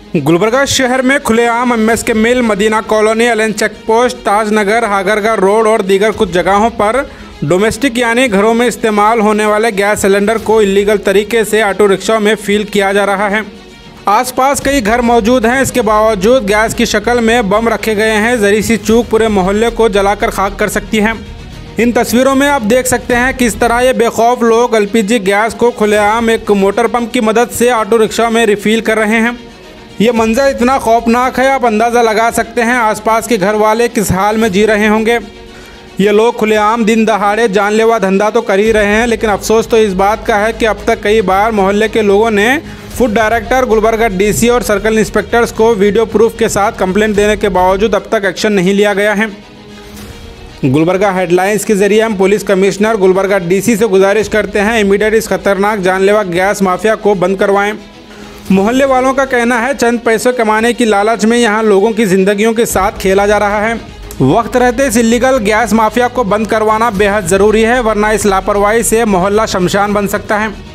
गुलबर्गा शहर में खुलेआम MS K mill, Madina colony, एलन check post, Taj Nagar, Hagarga road और दीगर कुछ जगहों पर डोमेस्टिक यानी घरों में इस्तेमाल होने वाले गैस सिलेंडर को इलीगल तरीके से ऑटो रिक्शा में फील किया जा रहा है। आसपास कई घर मौजूद हैं, इसके बावजूद गैस की शक्ल में बम रखे गए हैं। जरी सी चूक पूरे मोहल्ले को जलाकर खाक कर सकती है। इन तस्वीरों में आप देख सकते हैं किस तरह ये बेखौफ लोग एलपीजी गैस को खुलेआम एक मोटर पंप की मदद से ऑटो रिक्शा में रिफिल कर रहे हैं। ये मंजर इतना खौफनाक है, आप अंदाज़ा लगा सकते हैं आसपास के घर वाले किस हाल में जी रहे होंगे। ये लोग खुलेआम दिन दहाड़े जानलेवा धंधा तो कर ही रहे हैं, लेकिन अफसोस तो इस बात का है कि अब तक कई बार मोहल्ले के लोगों ने फूड डायरेक्टर, गुलबर्गा डीसी और सर्कल इंस्पेक्टर्स को वीडियो प्रूफ के साथ कंप्लेंट देने के बावजूद अब तक एक्शन नहीं लिया गया है। गुलबर्गा हेडलाइंस के जरिए हम पुलिस कमिश्नर गुलबर्गा डीसी से गुजारिश करते हैं इमीडिएट इस खतरनाक जानलेवा गैस माफिया को बंद करवाएं। मोहल्ले वालों का कहना है चंद पैसे कमाने की लालच में यहां लोगों की जिंदगियों के साथ खेला जा रहा है। वक्त रहते इस इलीगल गैस माफिया को बंद करवाना बेहद ज़रूरी है, वरना इस लापरवाही से मोहल्ला शमशान बन सकता है।